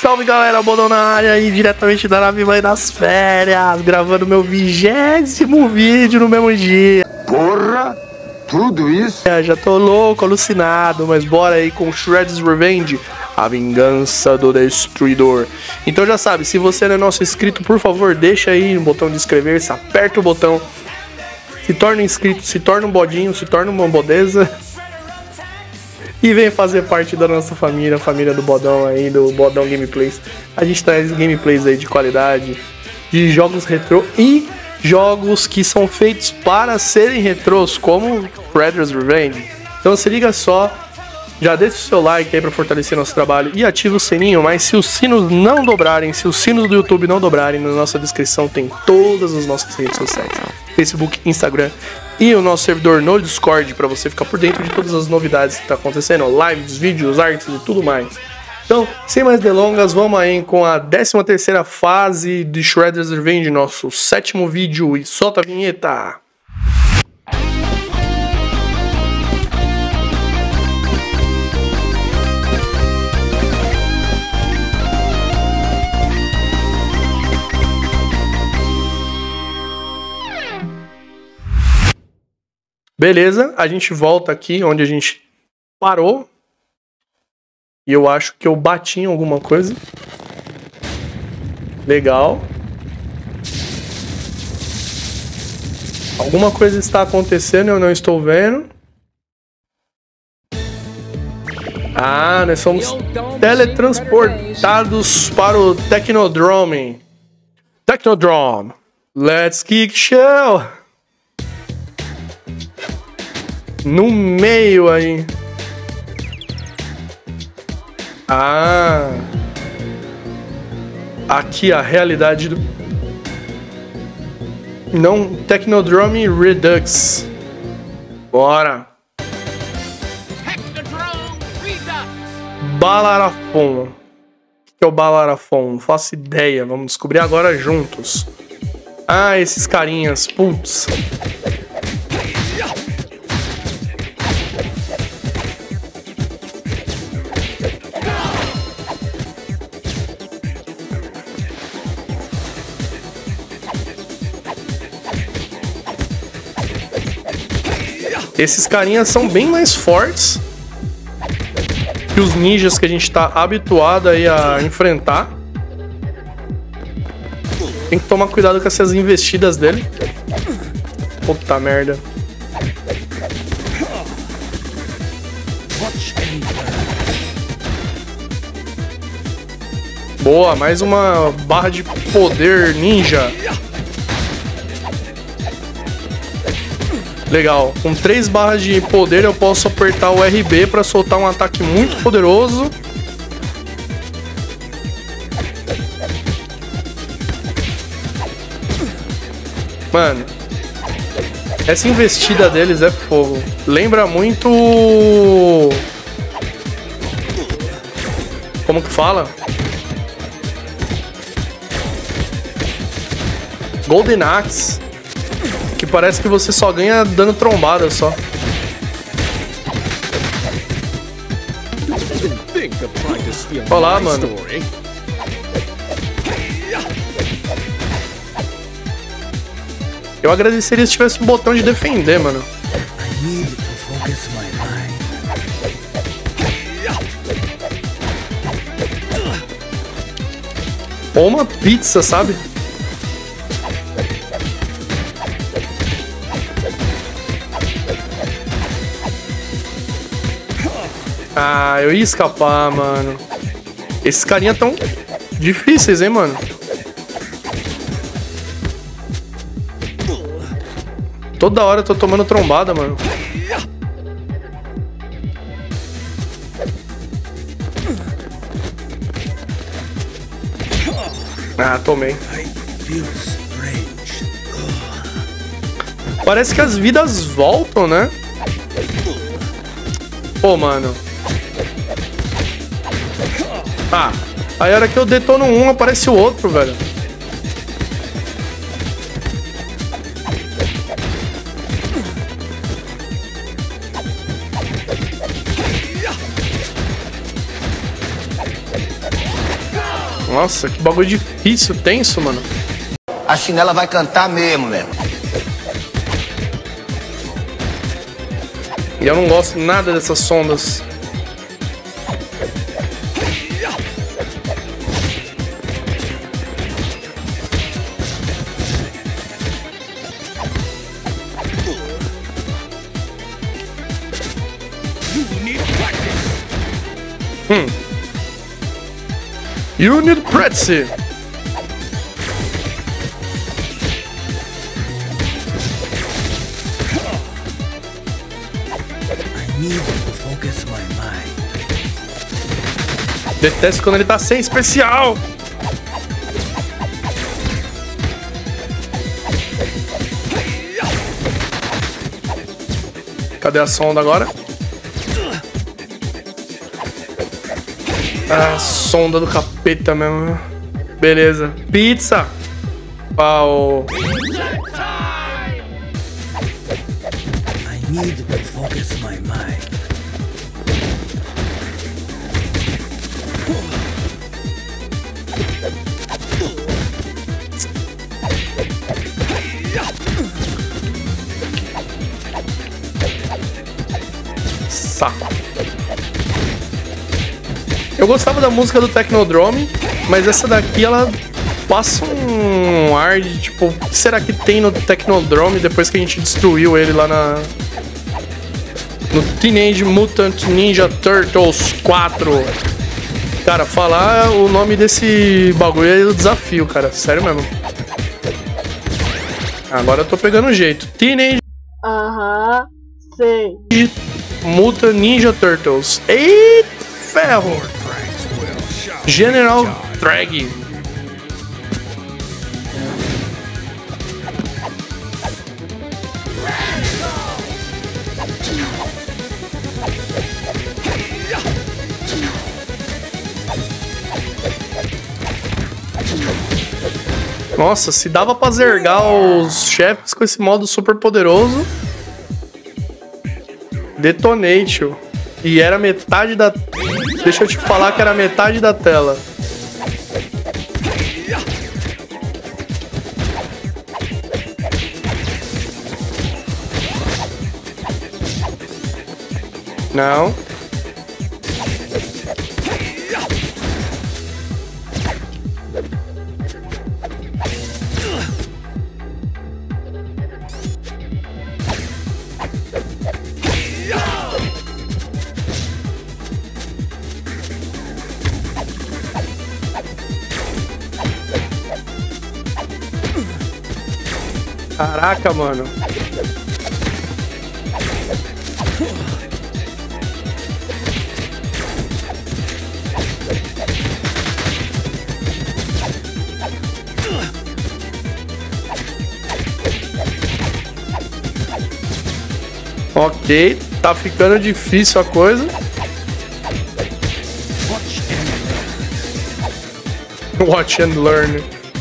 Salve galera, Bodão na área aí, diretamente da nave mãe das férias, gravando meu 20º vídeo no mesmo dia. Porra, tudo isso? Já tô louco, alucinado, mas bora aí com Shredder's Revenge, a vingança do destruidor. Então já sabe, se você não é nosso inscrito, por favor, deixa aí no botão de inscrever-se, aperta o botão, se torna inscrito, se torna um bodinho, se torna uma bodeza. E vem fazer parte da nossa família, a família do Bodão aí, do Bodão Gameplays. A gente traz gameplays aí de qualidade, de jogos retrô e jogos que são feitos para serem retrôs, como Shredder's Revenge. Então se liga só, já deixa o seu like aí para fortalecer nosso trabalho e ativa o sininho, mas se os sinos não dobrarem, se os sinos do YouTube não dobrarem, na nossa descrição tem todas as nossas redes sociais. Facebook, Instagram e o nosso servidor no Discord para você ficar por dentro de todas as novidades que está acontecendo, lives, vídeos, artes e tudo mais. Então, sem mais delongas, vamos aí com a 13ª fase de Shredder's Revenge, nosso 7º vídeo, e solta a vinheta! Beleza, a gente volta aqui onde a gente parou. E eu acho que eu bati em alguma coisa. Legal. Alguma coisa está acontecendo, eu não estou vendo. Ah, nós somos teletransportados para o Technodrome. Technodrome. Let's kick show! No meio aí. Ah. Aqui a realidade do... Não, Technodrome Redux. Bora. Balarafon. O que é o Balarafon? Não faço ideia. Vamos descobrir agora juntos. Ah, esses carinhas. Putz. Esses carinhas são bem mais fortes que os ninjas que a gente tá habituado aí a enfrentar. Tem que tomar cuidado com essas investidas dele. Puta merda. Boa, mais uma barra de poder ninja. Legal, com 3 barras de poder eu posso apertar o RB para soltar um ataque muito poderoso. Mano, essa investida deles é fogo. Lembra muito... Como que fala? Golden Axe. Que parece que você só ganha dando trombada só. Olha lá, mano. Eu agradeceria se tivesse um botão de defender, mano. Ou uma pizza, sabe? Ah, eu ia escapar, mano. Esses carinha tão difíceis, hein, mano. Toda hora eu tô tomando trombada, mano. Ah, tomei. Parece que as vidas voltam, né? Pô, mano. Ah, aí a hora que eu detono um, aparece o outro, velho. Nossa, que bagulho difícil, tenso, mano. A chinela vai cantar mesmo, velho. E eu não gosto nada dessas sondas. You need practice. Detesto quando ele tá sem especial. Cadê a sonda agora? Ah, sonda do capeta mesmo. Beleza. Pizza. Pau. I need to focus my mind. Saco. Eu gostava da música do Technodrome, mas essa daqui ela passa um ar de tipo, o que será que tem no Technodrome depois que a gente destruiu ele lá no Teenage Mutant Ninja Turtles 4. Cara, falar o nome desse bagulho é o desafio, cara. Sério mesmo. Agora eu tô pegando o jeito. Teenage Sei. Mutant Ninja Turtles. Eita, ferro! General Drag. Nossa, se dava pra zergar os chefes com esse modo super poderoso. Detonate. E era metade da... Deixa eu te falar que era metade da tela. Não. Caraca, mano. Ok, tá ficando difícil a coisa. Watch and learn.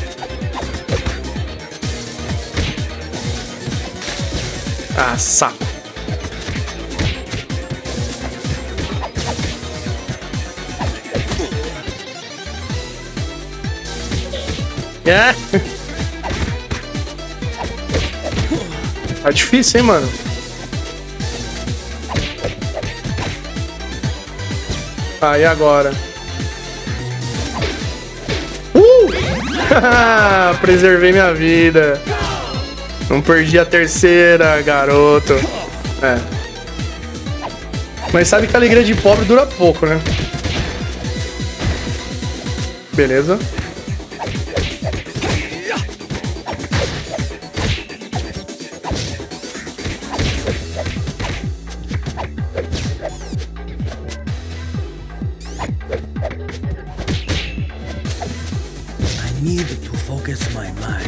Ah, saco. É. Tá difícil, hein, mano? Tá, e agora? Preservei minha vida. Não perdi a terceira, garoto. É. Mas sabe que a alegria de pobre dura pouco, né? Beleza. I need to focus my mind.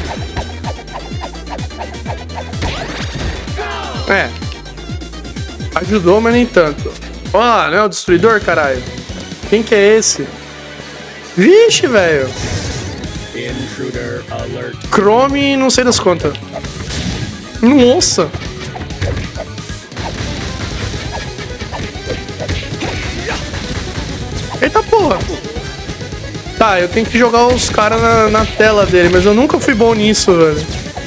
É. Ajudou, mas nem tanto. Ó, não é o destruidor, caralho? Quem que é esse? Vixe, velho. Intruder alert. Chrome, não sei das contas. Nossa. Eita porra. Tá, eu tenho que jogar os caras na tela dele, mas eu nunca fui bom nisso, velho.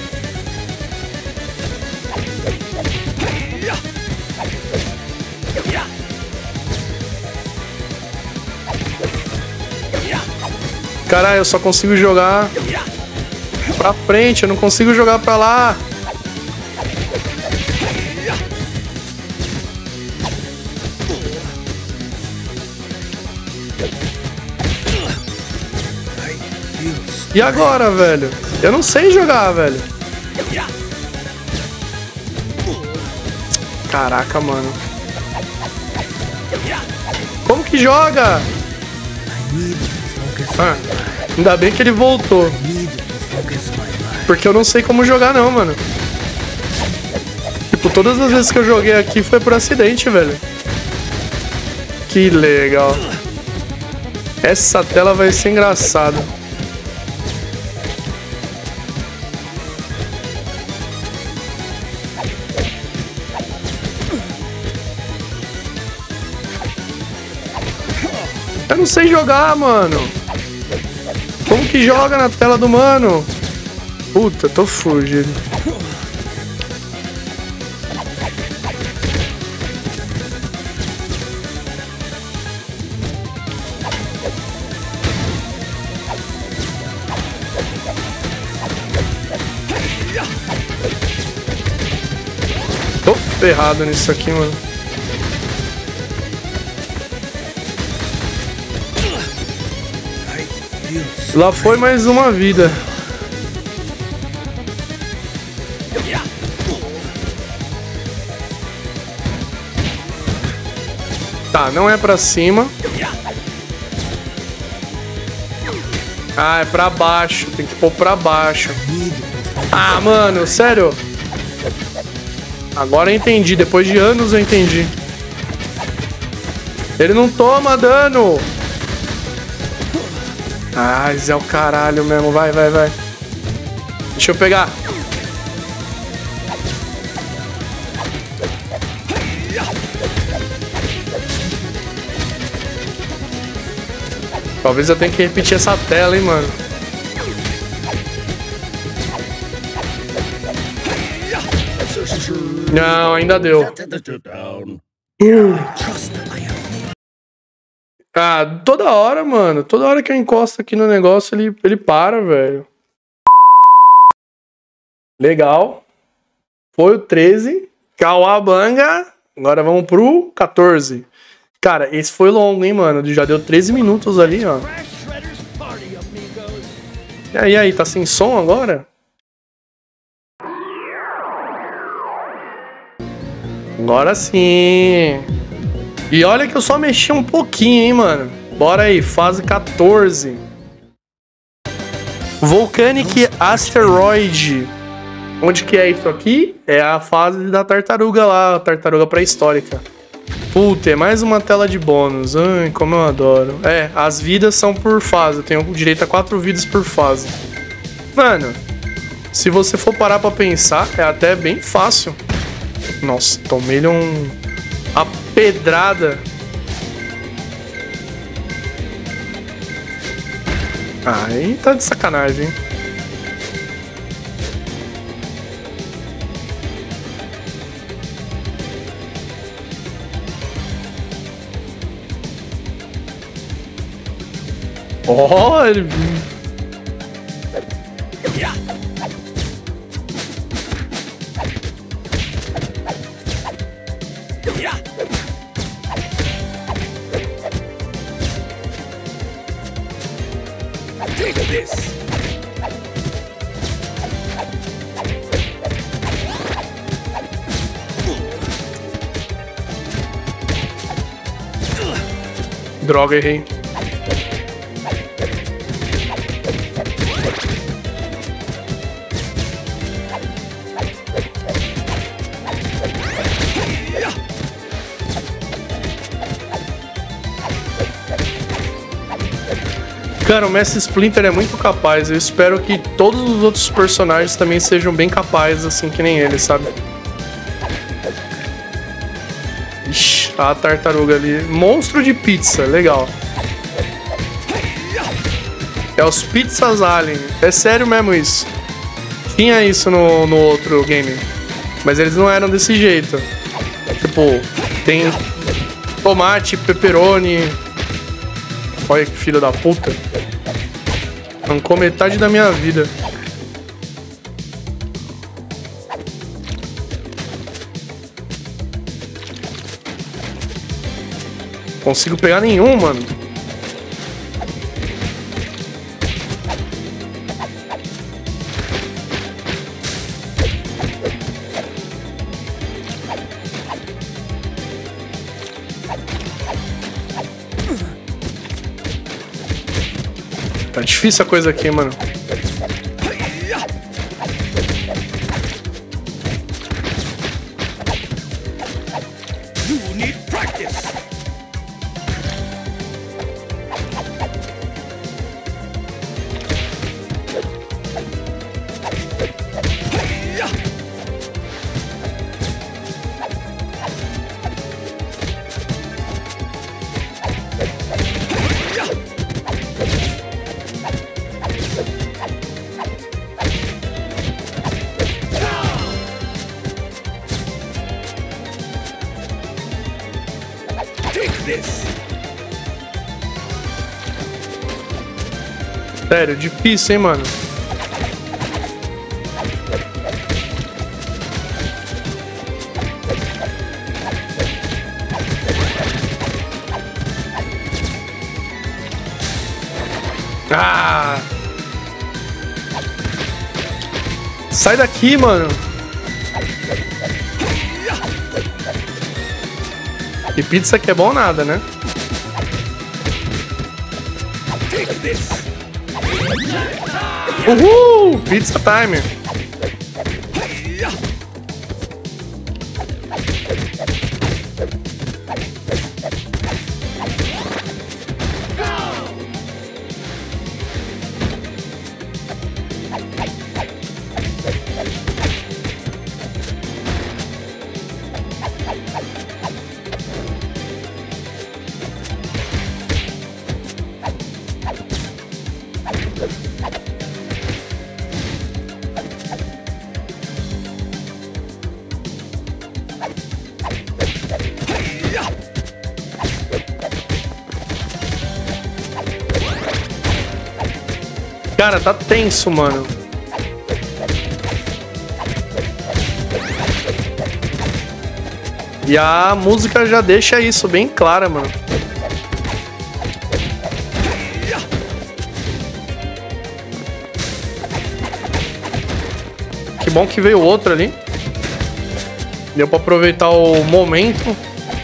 Caralho, eu só consigo jogar pra frente, eu não consigo jogar pra lá. E agora, velho? Eu não sei jogar, velho. Caraca, mano. Como que joga? Ah, ainda bem que ele voltou. Porque eu não sei como jogar não, mano. Tipo, todas as vezes que eu joguei aqui foi por acidente, velho. Que legal. Essa tela vai ser engraçada. Eu não sei jogar, mano. Como que joga na tela do mano? Puta, tô fugindo. Tô ferrado nisso aqui, mano. Lá foi mais uma vida. Tá, não é pra cima. Ah, é pra baixo. Tem que pôr pra baixo. Ah, mano, sério? Agora eu entendi. Depois de anos eu entendi. Ele não toma dano. Ah, Zé, o caralho mesmo. Vai, vai, vai. Deixa eu pegar. Talvez eu tenha que repetir essa tela, hein, mano. Não, ainda deu. Ah, toda hora, mano. Toda hora que eu encosto aqui no negócio, ele para, velho. Legal. Foi o 13. Cauabanga. Agora vamos pro 14. Cara, esse foi longo, hein, mano. Já deu 13 minutos ali, ó. E aí, tá sem som agora? Agora sim. E olha que eu só mexi um pouquinho, hein, mano. Bora aí, fase 14. Volcanic Asteroid. Onde que é isso aqui? É a fase da tartaruga lá, a tartaruga pré-histórica. Puta, é mais uma tela de bônus. Ai, como eu adoro. É, as vidas são por fase. Eu tenho direito a 4 vidas por fase. Mano, se você for parar pra pensar, é até bem fácil. Nossa, tomei-lhe a pedrada. Aí tá de sacanagem, hein? Oh, ele... Take this. Droga, errei. Cara, o Mestre Splinter é muito capaz. Eu espero que todos os outros personagens também sejam bem capazes, assim que nem ele, sabe? Ixi, a tartaruga ali. Monstro de pizza, legal. É os pizzas alien. É sério mesmo isso. Tinha isso no outro game. Mas eles não eram desse jeito. Tipo, tem tomate, pepperoni. Olha que filho da puta. Arrancou metade da minha vida. Consigo pegar nenhum, mano. Tá difícil a coisa aqui, mano. You need practice. Sério, difícil, hein, mano. Ah! Sai daqui, mano. E pizza que é bom nada, né? Uhul! Pizza time! Cara, tá tenso, mano. E a música já deixa isso bem clara, mano. Que bom que veio outro ali. Deu pra aproveitar o momento.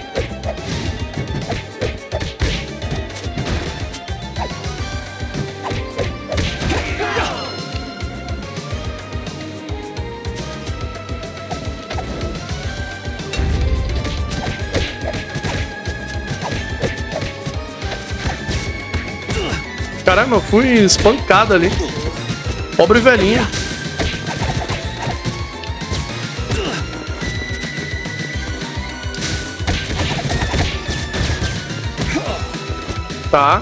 Caramba, eu fui espancado ali. Pobre velhinha. Tá.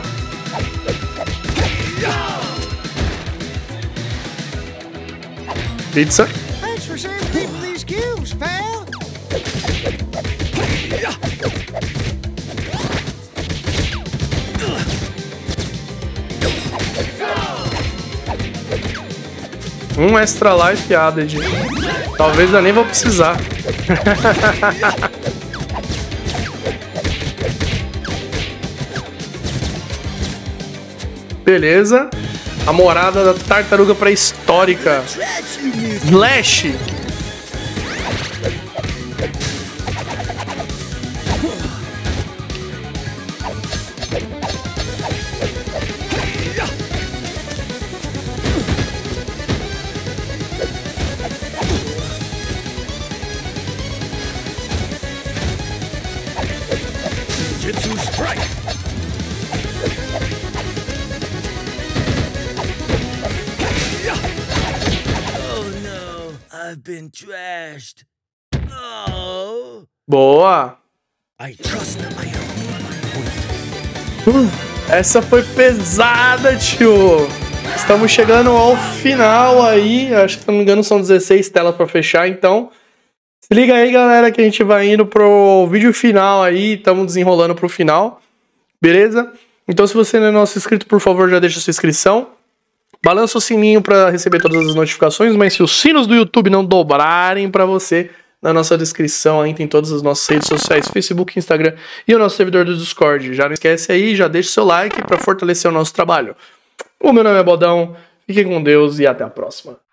Pizza. Thanks for serving people these cubes, pal. Um extra life added. Talvez eu nem vou precisar. Beleza. A morada da tartaruga pré-histórica. Slash. Jitsu strike. I've been trashed. Oh. Boa! I trust I have made my point. Essa foi pesada, tio! Estamos chegando ao final aí. Acho que, se não me engano, são 16 telas pra fechar, então... Se liga aí, galera, que a gente vai indo pro vídeo final aí. Estamos desenrolando pro final. Beleza? Então, se você não é nosso inscrito, por favor, já deixa sua inscrição. Balança o sininho para receber todas as notificações. Mas se os sinos do YouTube não dobrarem para você, na nossa descrição aí tem todas as nossas redes sociais, Facebook, Instagram e o nosso servidor do Discord. Já não esquece aí, já deixa o seu like para fortalecer o nosso trabalho. O meu nome é Bodão. Fiquem com Deus e até a próxima.